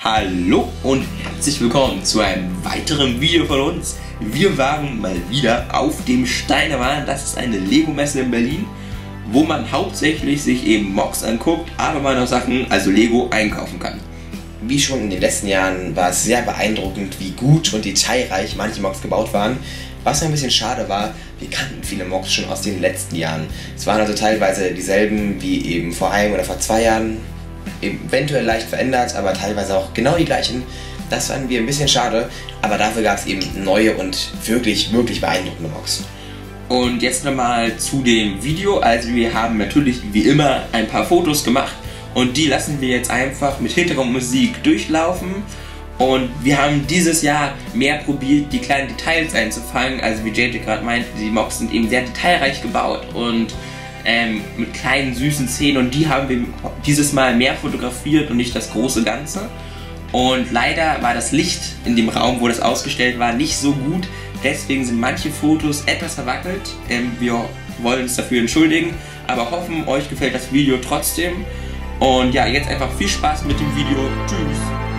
Hallo und herzlich willkommen zu einem weiteren Video von uns. Wir waren mal wieder auf dem Steinerwahn. Das ist eine Lego-Messe in Berlin, wo man hauptsächlich sich eben Mocks anguckt, aber man auch Sachen, also Lego, einkaufen kann. Wie schon in den letzten Jahren war es sehr beeindruckend, wie gut und detailreich manche Mocks gebaut waren. Was ein bisschen schade war, wir kannten viele Mocks schon aus den letzten Jahren. Es waren also teilweise dieselben wie eben vor einem oder vor 2 Jahren, eventuell leicht verändert, aber teilweise auch genau die gleichen. Das fanden wir ein bisschen schade, aber dafür gab es eben neue und wirklich beeindruckende Mocks. Und jetzt nochmal zu dem Video. Also wir haben natürlich wie immer ein paar Fotos gemacht und die lassen wir jetzt einfach mit Hintergrundmusik durchlaufen. Und wir haben dieses Jahr mehr probiert, die kleinen Details einzufangen. Also wie JJ gerade meinte, die Mocks sind eben sehr detailreich gebaut und mit kleinen süßen Szenen, und die haben wir dieses Mal mehr fotografiert und nicht das große Ganze. Und leider war das Licht in dem Raum, wo das ausgestellt war, nicht so gut. Deswegen sind manche Fotos etwas verwackelt. Wir wollen uns dafür entschuldigen, aber hoffen, euch gefällt das Video trotzdem. Und ja, jetzt einfach viel Spaß mit dem Video. Tschüss!